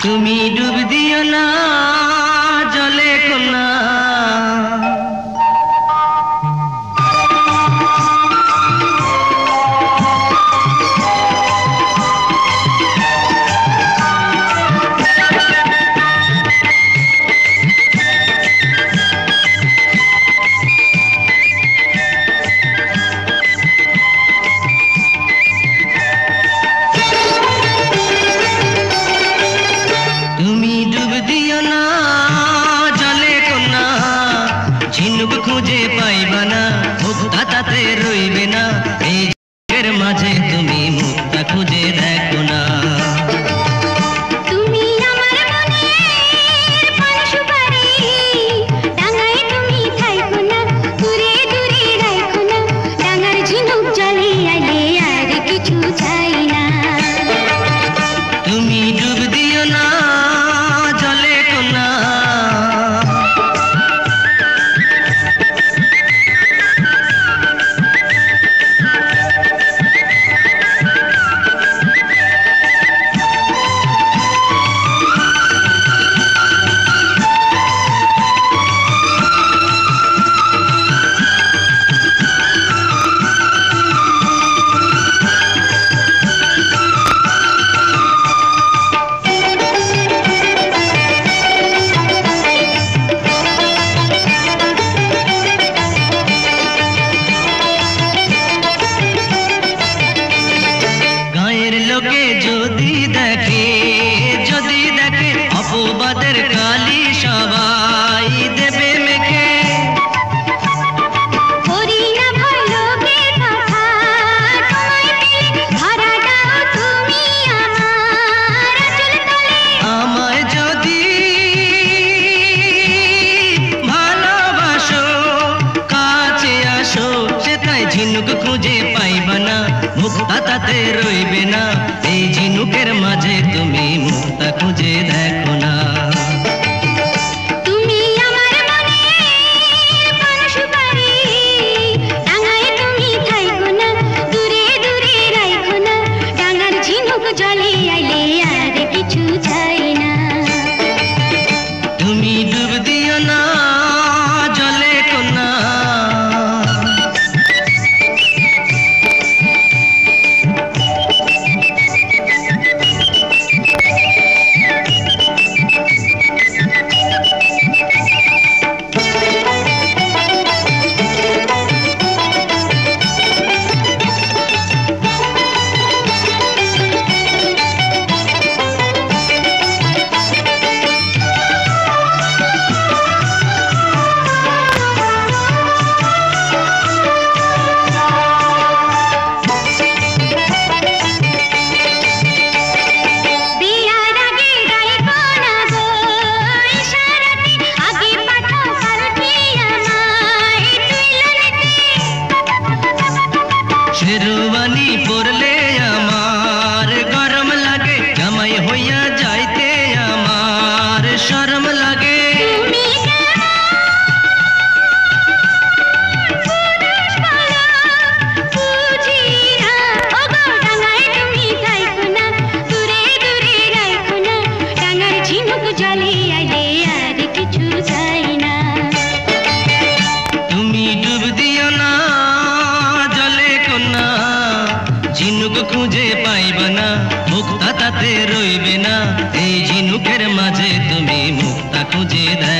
তুমি ডুব দিও না জলে কোনা খুঁজে পাইবা না মুক্তা তাতে রইবে না এই জগের মাঝে তুমি মুক্তা খুঁজে দেখো না তুমি আমার মনের পান সুপারি ডাঙায় তুমি থাইকো না দূরে দূরে রাখো না ডাঙার ঝিনুক জলে আইলে আর কিছু চাই না তুমি ডুব দিও না জলে কোনা লোকে যদি দেখে অপবাদের কালি সবাই দেবে মেখে করি না ভয় লোকের কথা তোমায় পেলে ধরা দাও তুমি আমার আঁচল তলে আমায় যদি ভালোবাসো কাছে আসো সেটাই ঝিনুক খুঁজে পাইবা না মুক্তা তাতে রইবে না এই ঝিনুকের মাঝে তুমি মুক্তা খুঁজে দেখো না তুমি আমার মনের পান সুপারি ডাঙায় তুমি থাইকো না দূরে দূরে রাখো না ডাঙার ঝিনুক জলে আইলে আর কিছু চাই না তুমি ডুব দিও না জলে কোনা শেরওয়ানি পরলে আমার গরম লাগে জামাই হইয়া যাইতে আমার শরম লাগে তুমি পুরুষ বলো বুঝি না ওগো ডাঙায় তুমি থাইকো না দূরে দূরে রাখো না ডাঙার ঝিনুক জলে আইলে আর কিছু চাই না তুমি ডুব দিও না জলে কোনা ঝিনুক খুঁজে পাইবা না মুক্তা তাতে রইবে না এই ঝিনুকের মাঝে তুমি মুক্তা খুঁজে